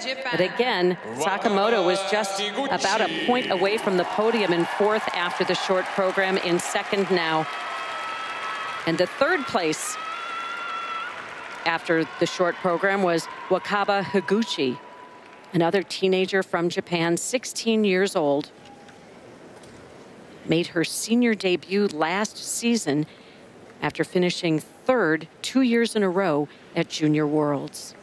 But again, Sakamoto was just about a point away from the podium in fourth after the short program, in second now. And the third place after the short program was Wakaba Higuchi, another teenager from Japan, 16 years old. Made her senior debut last season after finishing third 2 years in a row at Junior Worlds.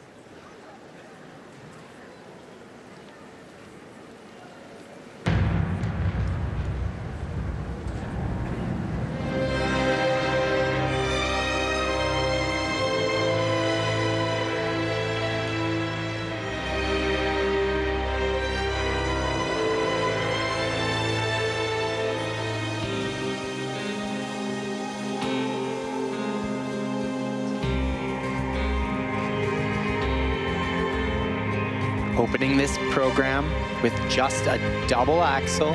Opening this program with just a double axel.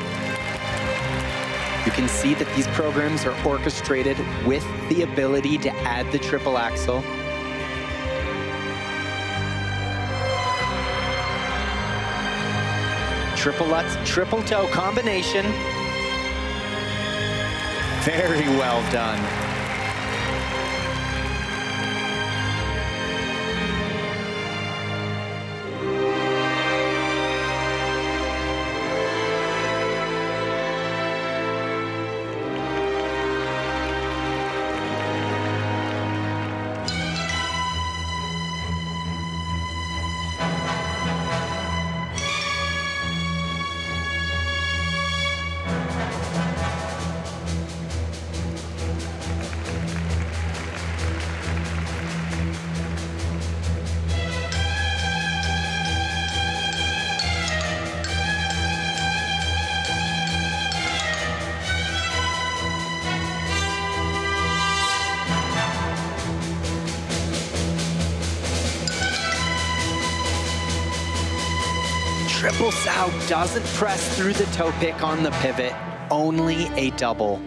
You can see that these programs are orchestrated with the ability to add the triple axel. Triple Lutz, triple toe combination. Very well done. Triple sow doesn't press through the toe pick on the pivot, only a double.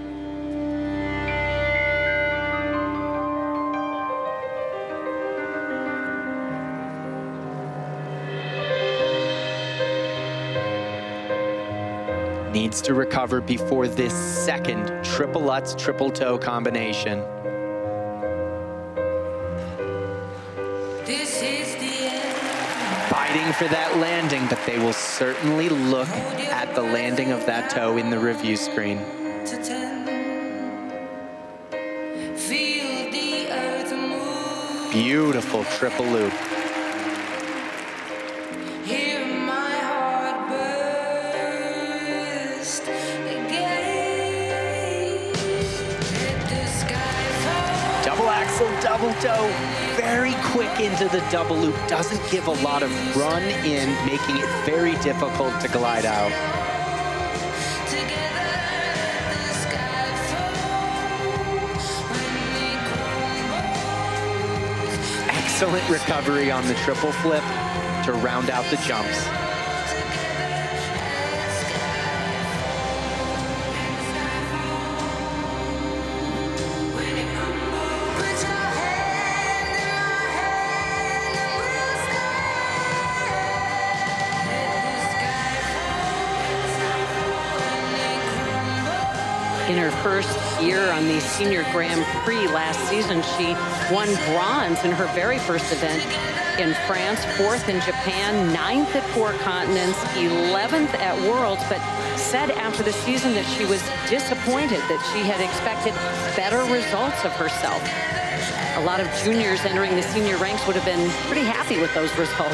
Needs to recover before this second triple Lutz, triple toe combination. Fighting for that landing, but they will certainly look at the landing of that toe in the review screen. Beautiful triple loop. Double axel, double toe. Very quick into the double loop, doesn't give a lot of run in, making it very difficult to glide out. Excellent recovery on the triple flip to round out the jumps. In her first year on the Senior Grand Prix last season, she won bronze in her very first event in France, fourth in Japan, ninth at Four Continents, 11th at Worlds, but said after the season that she was disappointed, that she had expected better results of herself. A lot of juniors entering the senior ranks would have been pretty happy with those results.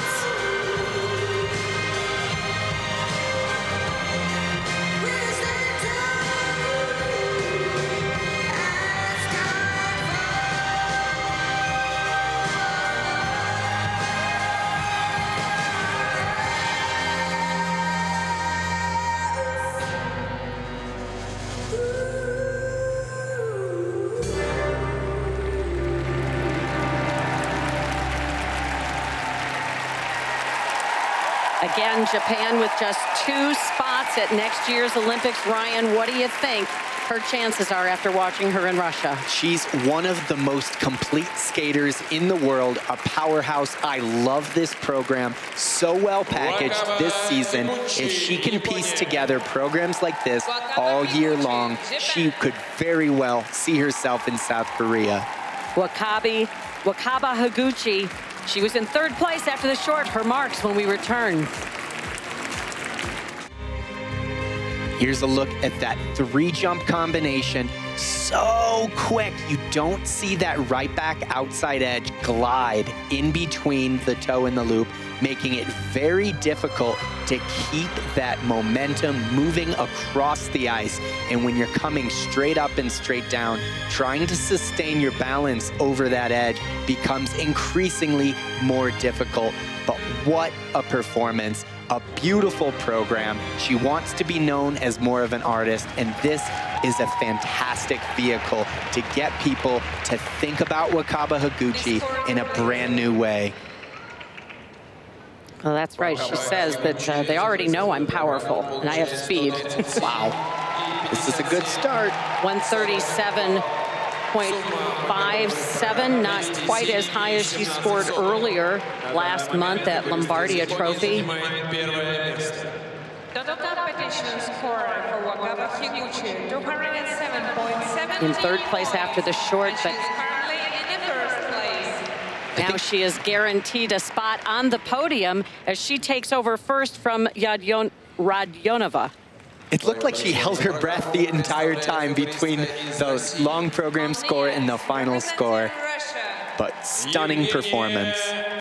Again, Japan with just 2 spots at next year's Olympics. Ryan, what do you think her chances are after watching her in Russia? She's one of the most complete skaters in the world, a powerhouse. I love this program, so well packaged this season. If she can piece together programs like this all year long, she could very well see herself in South Korea. Wakaba Higuchi, she was in third place after the short. Her marks when we return. Here's a look at that 3-jump combination. So quick, you don't see that right back outside edge glide in between the toe and the loop, making it very difficult to keep that momentum moving across the ice. And when you're coming straight up and straight down, trying to sustain your balance over that edge becomes increasingly more difficult. But what a performance. A beautiful program. She wants to be known as more of an artist, and this is a fantastic vehicle to get people to think about Wakaba Higuchi in a brand new way. Well, that's right. She says that they already know I'm powerful and I have speed. Wow. This is a good start. 137.57, not quite as high as she scored earlier last month at Lombardia Trophy. In third place after the short, but now she is guaranteed a spot on the podium as she takes over first from Radionova. It looked like she held her breath the entire time between the long program score and the final score, but stunning performance.